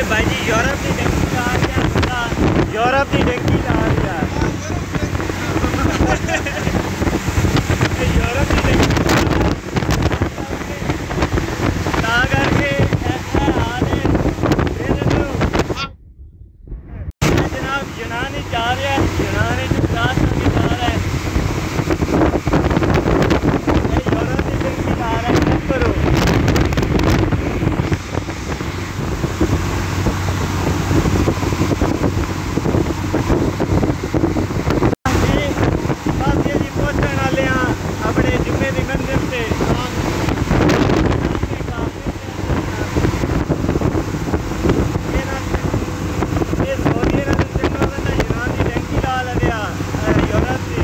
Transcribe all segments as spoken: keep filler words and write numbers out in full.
भाई जी यूरोप की डंकी ला रहा यूरोप की डंकी ला रहा यूरोप की डंकी ला करके ऐसा हाल है जनाब यूनानी जा रहा है यूनानी जो क्लास में जा रहा है यूरोप की डंकी ला रहा है करो अपने जुम्मे की मंजिल से यूनानी टैंकी ला लिया यूरोप से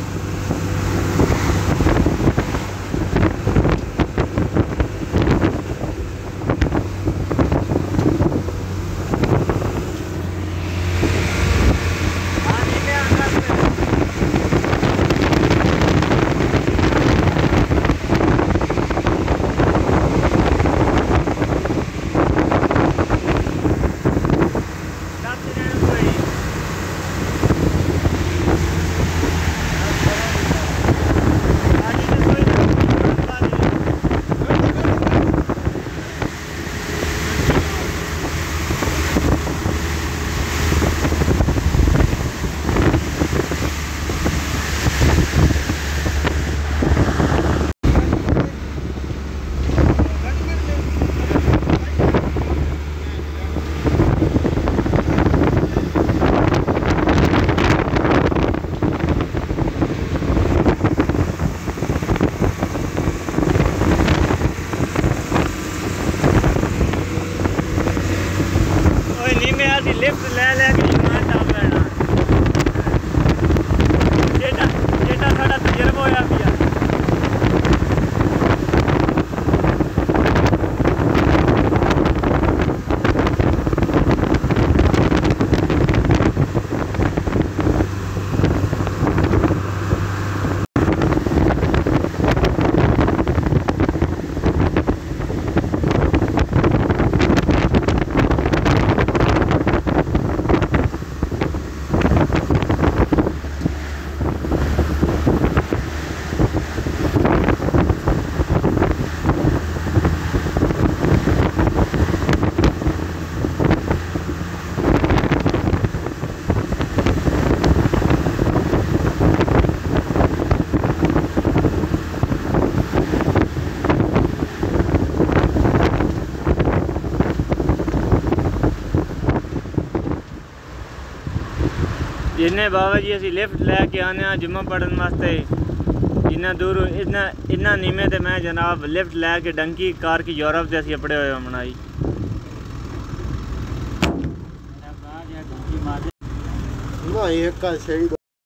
लिफ्ट ले लेके जुमा टॉप लेना जेटा जेटा साड़ा तजर्बा होया पिया जिन्हें बाबा जी असी लिफ्ट लैके आने जुम्मा पढ़न वास्ते इन्ना दूर इन्ना इन्ना नीमे ते मैं जनाब लिफ्ट लैके डंकी कार की यूरोप से असी अपने हुए बनाई ना एक का सही